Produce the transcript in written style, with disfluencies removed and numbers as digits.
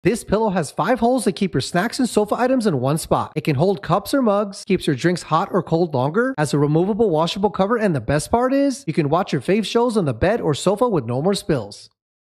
This pillow has 5 holes that keep your snacks and sofa items in one spot. It can hold cups or mugs, keeps your drinks hot or cold longer, has a removable washable cover, and the best part is, you can watch your fave shows on the bed or sofa with no more spills.